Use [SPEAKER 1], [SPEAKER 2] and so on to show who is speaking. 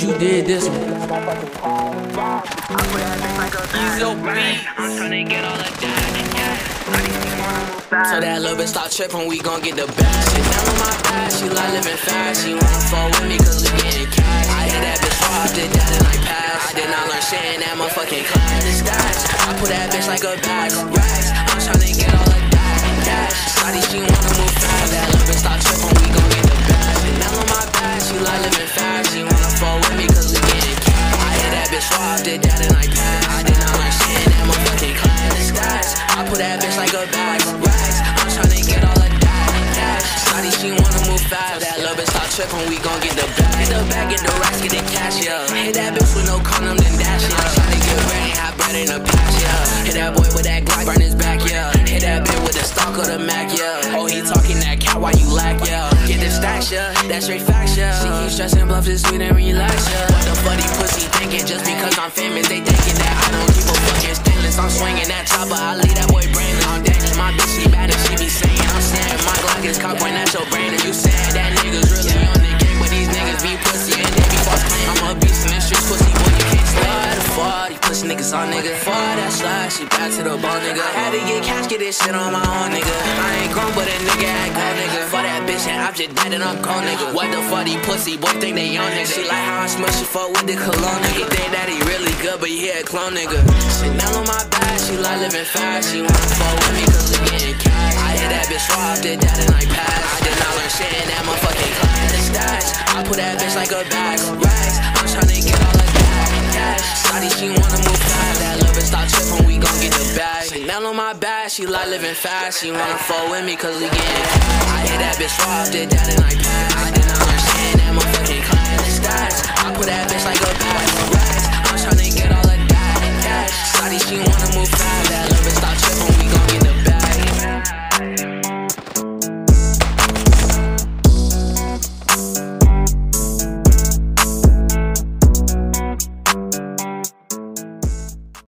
[SPEAKER 1] cause you did this one. So that little bitch stop trippin', we gon' get the bag. She down on my back, she like living fast. She wanna fall with me cause we getting cash. I hit that bitch hard, did that in like pass. I did not learn shit in that motherfucking class. The stash, I put that bitch like a bag. Racks, I'm tryna get all of that. Dash, Shawty, she wanna move fast. That little bitch stop trippin', we gon' get the bag. She down on my back, she like living fast. She wanna fall with me cause we getting cash. I hit that bitch hard, did that in like pass. I did not learn shit in that motherfucking class. The stash, I put that bitch like a bag. Get all of that. Shawty, she wanna move fast. That little bitch stop trippin', we gon' get the bag. Get the bag, get the racks, get the cash, yeah. Hit that bitch with no condom, then dash, yeah. Shawty get ready, hot bread in the patch, yeah. Hit that boy with that Glock, burn his back, yeah. Hit that bitch with the stock of the Mac, yeah. Oh, he talking that cat while you lack, yeah. Get the stacks, yeah. That's straight facts, yeah. She keep stressing, bluff this sweet and relax, yeah. What the fuck these pussy thinking? Just because I'm famous, they thinking that I don't keep a fucking stainless. I'm swinging that chopper, I leave that boy brainless. I'm dangerous, my bitch, she bad and she be saying I'm saying my Glock is cock point at your brain. And you saying that niggas really on the game, but these niggas be pussy and they be false claim. I'm a beast in the streets, pussy boy, you can't slide the fall. These pussy niggas on nigga. For that slide, she back to the ball, nigga. Had to get cash, get this shit on my own, nigga. I ain't grown, but a nigga act gold, nigga. For that bitch and I'm just dead and I'm cold, nigga. What the fuck, these pussy boy think they on nigga. She like how I smush, she fuck with the cologne, nigga. Think that he really good, but he a clone, nigga. She down on my back, she like living fast. She wanna fuck with me cause we getting cash. I hit that bitch raw, did that in like pass. I did not learn shit in that motherfucking class. The stash, I put that bitch like a bag. Racks, I'm tryna get all of that. Cash, Shawty, she wanna move fast. That little bitch stop trippin', we gon' get the bag. She down on my back, she like living fast. She wanna fuck with me cause we getting cash. I hit that bitch raw, did that in like pass. I did